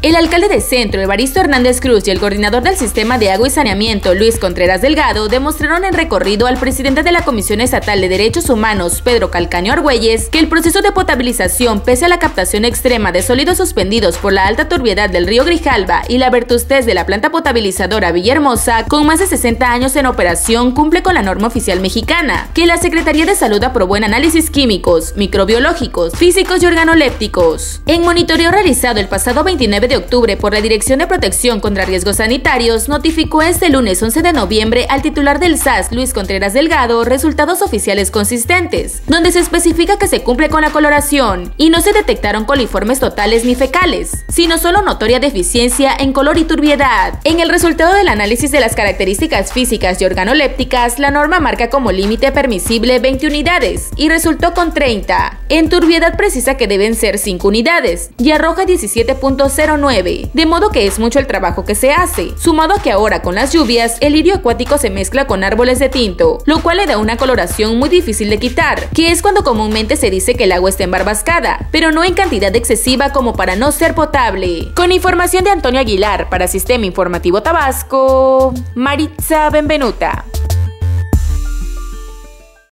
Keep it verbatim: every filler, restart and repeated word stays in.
El alcalde de Centro, Evaristo Hernández Cruz, y el coordinador del sistema de agua y saneamiento, Luis Contreras Delgado, demostraron en recorrido al presidente de la Comisión Estatal de Derechos Humanos, Pedro Calcaño Argüelles, que el proceso de potabilización, pese a la captación extrema de sólidos suspendidos por la alta turbiedad del río Grijalva y la vetustez de la planta potabilizadora Villahermosa, con más de sesenta años en operación, cumple con la norma oficial mexicana, que la Secretaría de Salud aprobó en análisis químicos, microbiológicos, físicos y organolépticos. En monitoreo realizado el pasado veintinueve de octubre por la Dirección de Protección contra Riesgos Sanitarios, notificó este lunes once de noviembre al titular del S A S, Luis Contreras Delgado, resultados oficiales consistentes, donde se especifica que se cumple con la coloración y no se detectaron coliformes totales ni fecales, sino solo notoria deficiencia en color y turbiedad. En el resultado del análisis de las características físicas y organolépticas, la norma marca como límite permisible veinte unidades y resultó con treinta. En turbiedad precisa que deben ser cinco unidades y arroja diecisiete punto cero nueve, de modo que es mucho el trabajo que se hace, sumado a que ahora con las lluvias el lirio acuático se mezcla con árboles de tinto, lo cual le da una coloración muy difícil de quitar, que es cuando comúnmente se dice que el agua está embarbascada, pero no en cantidad excesiva como para no ser potable. Con información de Antonio Aguilar para Sistema Informativo Tabasco, Maritza Benvenuta.